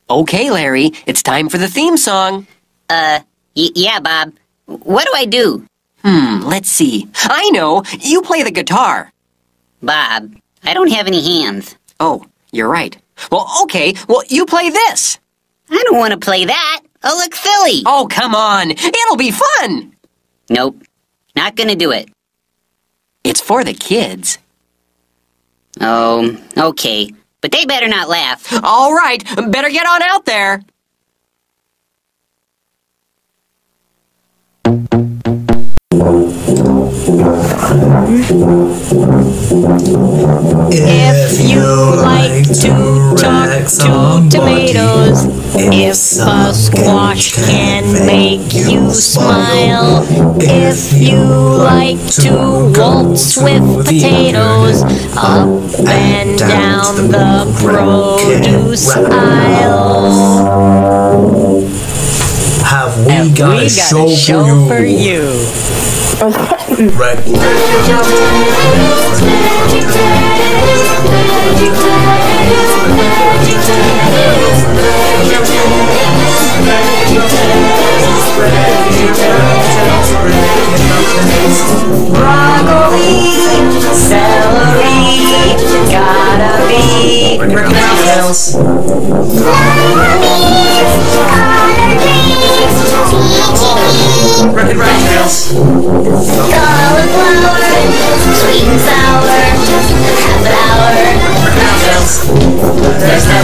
Okay, Larry, it's time for the theme song. Yeah, Bob. What do I do? Let's see. I know! You play the guitar. Bob, I don't have any hands. Oh, you're right. Well, okay, you play this. I don't want to play that. I'll look silly. Oh, come on! It'll be fun! Nope, not gonna do it. It's for the kids. Oh, okay. But they better not laugh. All right, better get on out there. If you like to talk to tomatoes, if a squash can make you smile, if you like to waltz with potatoes, up and down the produce aisle. Have we got a show for you? Broccoli, celery, gotta be VeggieTales. VeggieTales. cauliflower, sweet and sour, half an hour. VeggieTales.